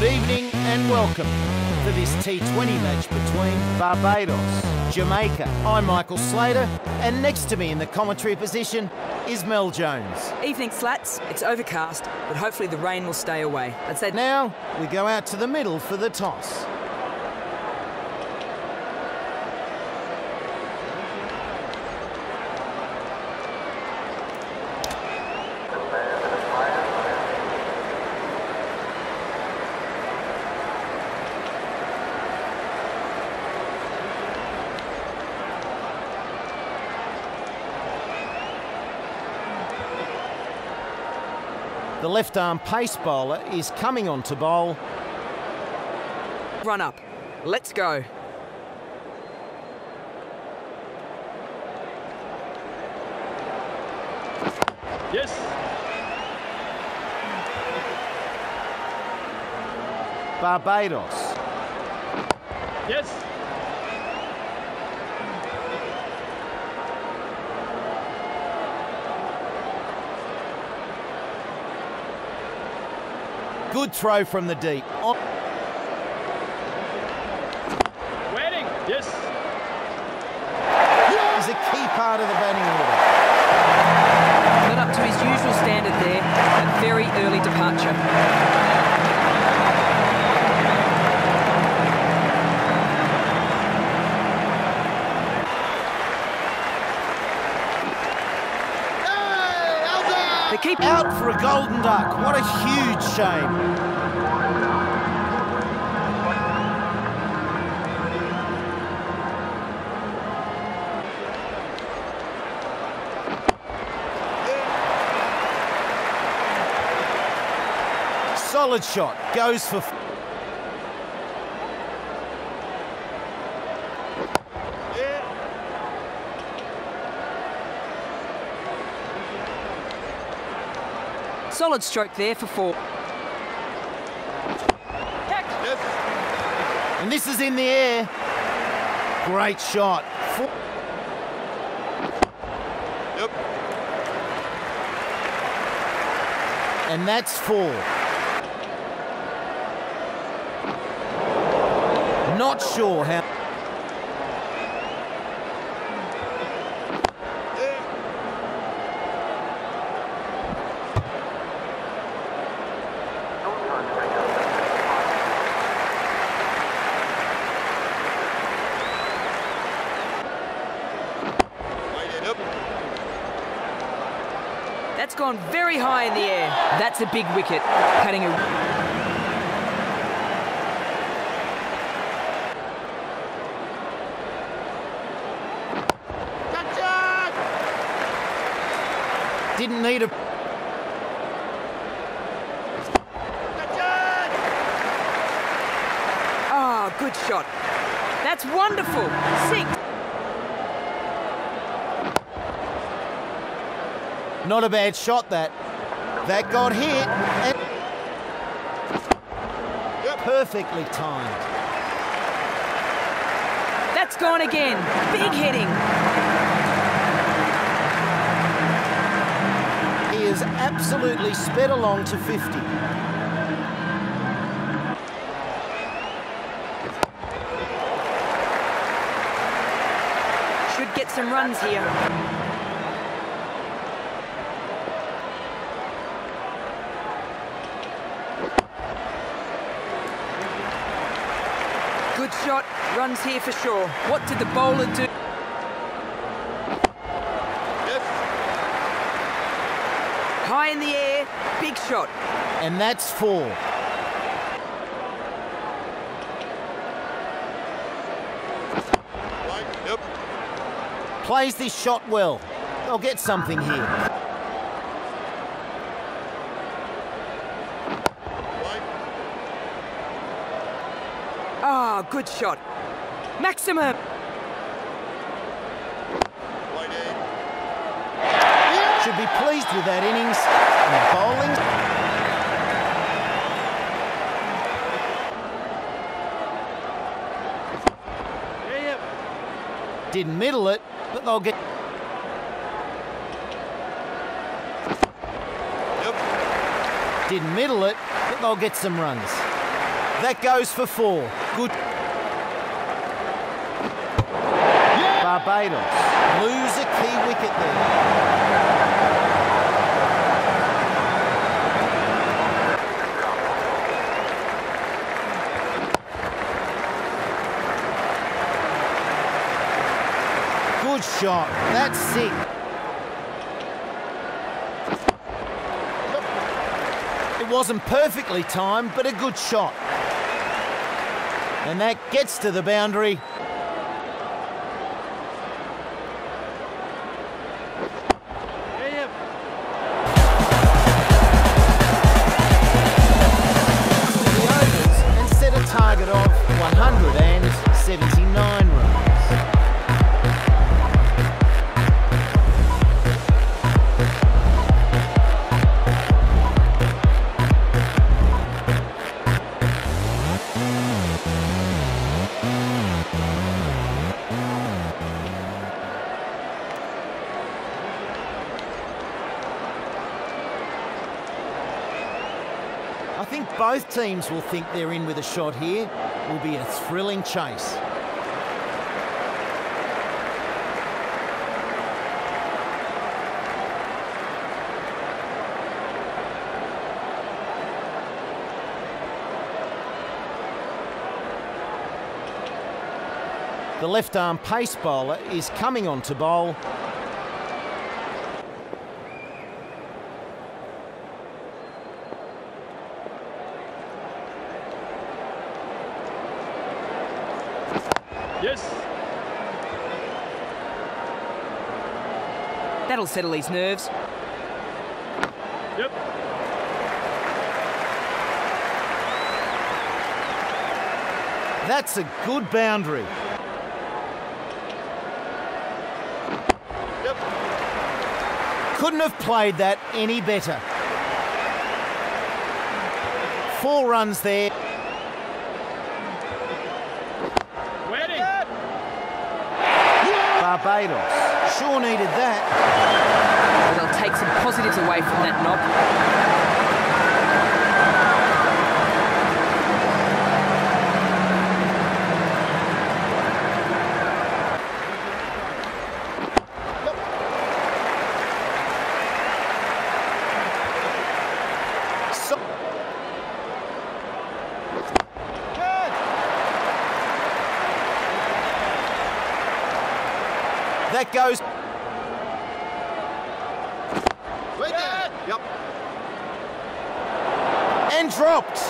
evening and welcome to this T20 match between Barbados, Jamaica. I'm Michael Slater, and next to me in the commentary position is Mel Jones. Evening, Slats. It's overcast, but hopefully the rain will stay away. Let's say now we go out to the middle for the toss. The left-arm pace bowler is coming on to bowl. Run up. Let's go. Yes. Barbados. Yes. Good throw from the deep. Waiting. Yes. Is a key part of the batting order. Got up to his usual standard there, a very early departure. They keep out for a golden duck. What a huge shame. Solid shot, goes for... Solid stroke there for 4. Yes. And this is in the air. Great shot. Yep. And that's 4. Not sure how... That's gone very high in the air. That's a big wicket. Cutting a... Didn't need a... Ah, good shot. That's wonderful. 6. Not a bad shot, that. That got hit. And perfectly timed. That's gone again. Big hitting. He is absolutely sped along to 50. Should get some runs here. Good shot, runs here for sure. What did the bowler do? Yes. High in the air, big shot. And that's 4. Right. Yep. Plays this shot well. They'll get something here. Ah, good shot. Maximum. Should be pleased with that innings. And the bowling. Didn't middle it, but they'll get... Didn't middle it, but they'll get some runs. That goes for 4. Good. Barbados lose a key wicket there. Good shot. That's sick. It wasn't perfectly timed, but a good shot. And that gets to the boundary. The overs and set a target of 179 runs. I think both teams will think they're in with a shot here. Will be a thrilling chase. The left-arm pace bowler is coming on to bowl. Yes. That'll settle his nerves. Yep. That's a good boundary. Yep. Couldn't have played that any better. 4 runs there. Waiting. Barbados sure needed that. But they'll take some positives away from that knock. That goes. Wait there. Yep. And dropped.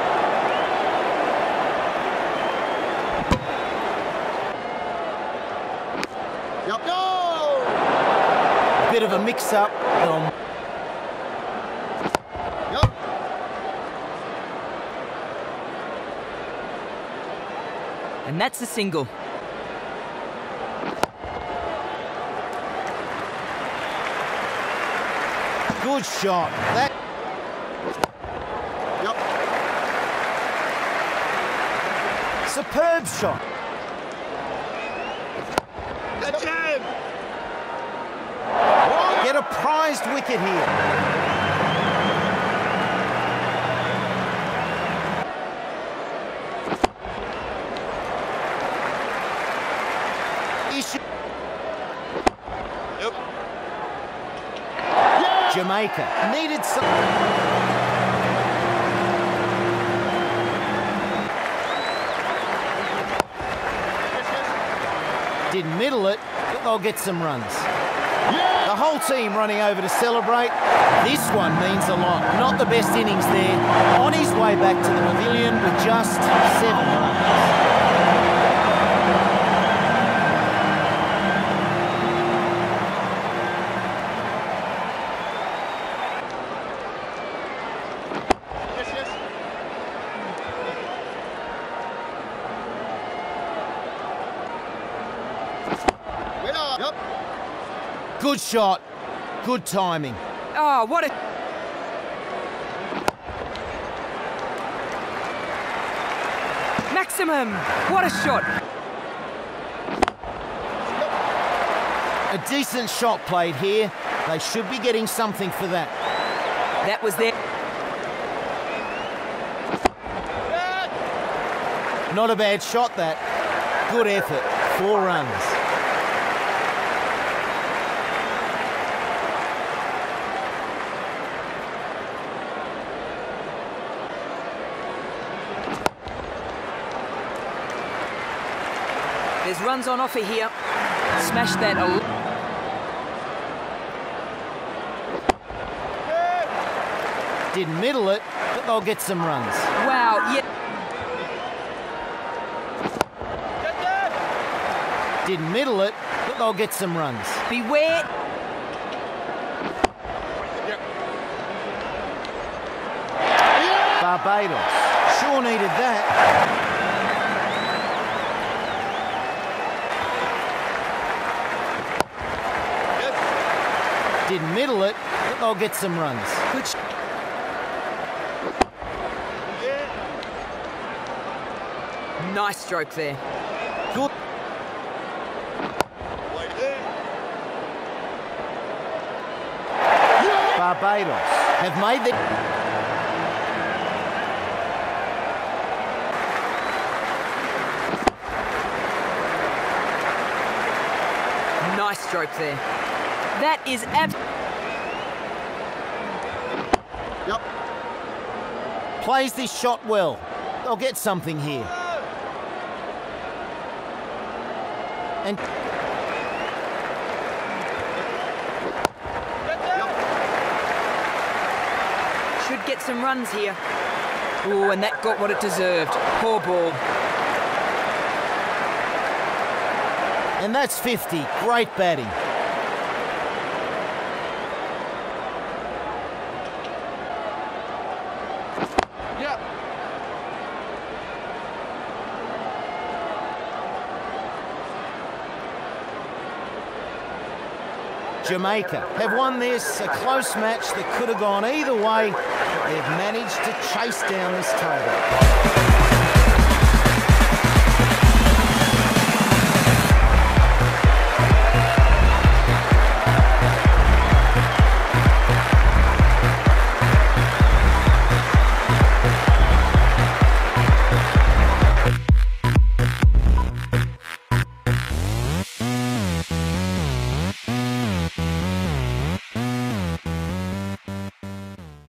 Yep. Go. Bit of a mix-up. Yep. And that's a single. Good shot. That. Yep. Superb shot. The jam. Get a prized wicket here. Yep. Jamaica needed some. Didn't middle it, but they'll get some runs. The whole team running over to celebrate. This one means a lot. Not the best innings there. On his way back to the pavilion with just 7 runs. Yep. Good shot. Good timing. Oh, what a... Maximum! What a shot! A decent shot played here. They should be getting something for that. That was their... Not a bad shot, that. Good effort. 4 runs. There's runs on offer here. Smash that. Didn't middle it, but they'll get some runs. Wow, yeah. Didn't middle it, but they'll get some runs. Beware. Barbados sure needed that. Didn't middle it, but they'll get some runs. Good. Nice stroke there. Good. Barbados have made the... Nice stroke there. That is Yep. Plays this shot well. They'll get something here. And should get some runs here. Ooh, and that got what it deserved. Poor ball. and that's 50. Great batting. Jamaica have won this, a close match that could have gone either way, but they've managed to chase down this total.